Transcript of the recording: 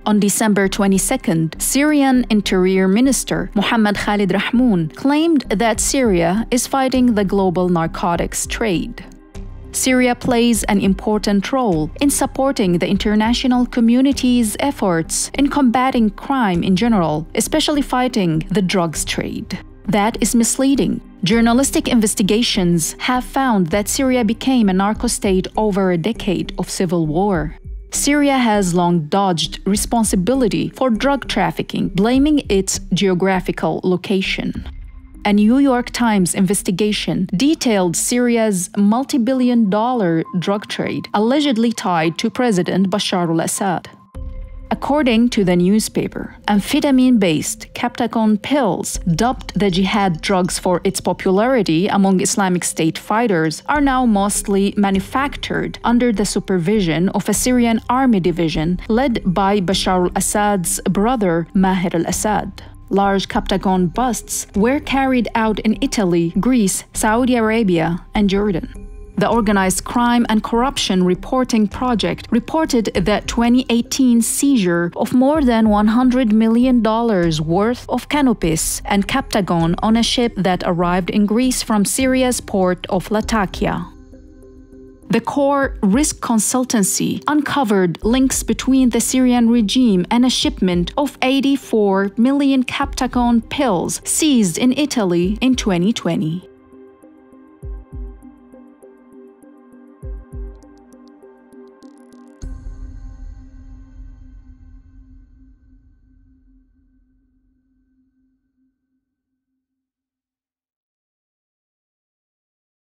On December 22nd, Syrian Interior Minister Mohammed Khalid Rahmoun claimed that Syria is fighting the global narcotics trade. Syria plays an important role in supporting the international community's efforts in combating crime in general, especially fighting the drugs trade. That is misleading. Journalistic investigations have found that Syria became a narco-state over a decade of civil war. Syria has long dodged responsibility for drug trafficking, blaming its geographical location. A New York Times investigation detailed Syria's multi-billion-dollar drug trade allegedly tied to President Bashar al-Assad. According to the newspaper, amphetamine-based Captagon pills, dubbed the jihad drugs for its popularity among Islamic State fighters, are now mostly manufactured under the supervision of a Syrian army division led by Bashar al-Assad's brother Maher al-Assad. Large Captagon busts were carried out in Italy, Greece, Saudi Arabia, and Jordan. The Organized Crime and Corruption Reporting Project reported the 2018 seizure of more than $100 million worth of cannabis and Captagon on a ship that arrived in Greece from Syria's port of Latakia. The Core Risk Consultancy uncovered links between the Syrian regime and a shipment of 84 million Captagon pills seized in Italy in 2020.